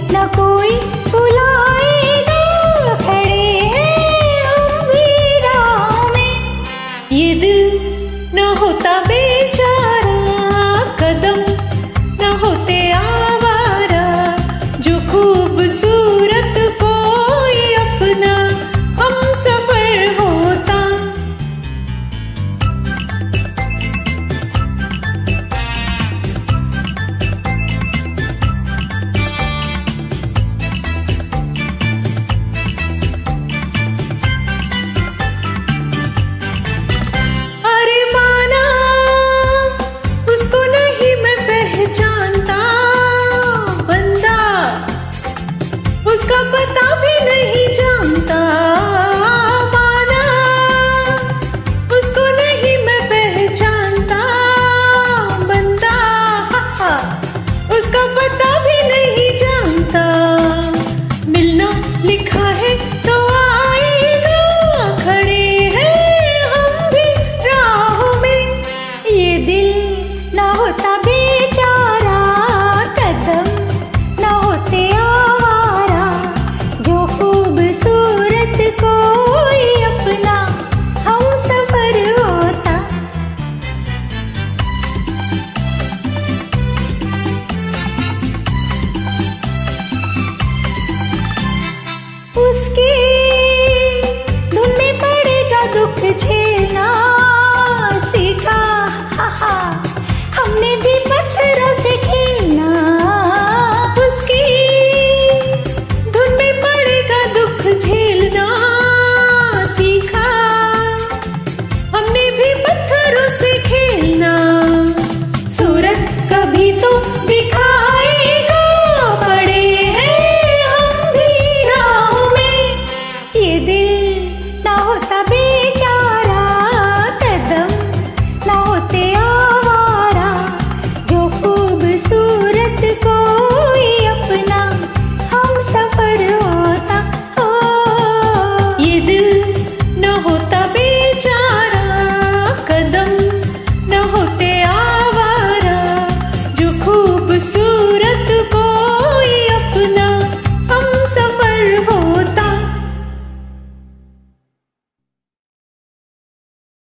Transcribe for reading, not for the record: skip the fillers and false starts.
न कोई बुलाएगा, खड़े हैं हम भी राह में। ये दिल न होता बेचारा, कदम न होते आवारा, जो खूबसूरत कोई अपना हम सफर होता। अरे माना उसको नहीं मैं पहचानता, बंदा उसका पता भी नहीं जानता। माना उसको नहीं मैं पहचानता, बंदा उसका पता भी नहीं जानता। मिलना लिखा है तो आएगा, खड़े हैं हम भी राह में। ये दिल न होता बेचारा, कदम न होते आवारा, जो खूबसूरत कोई अपना हम सफर होता। उसके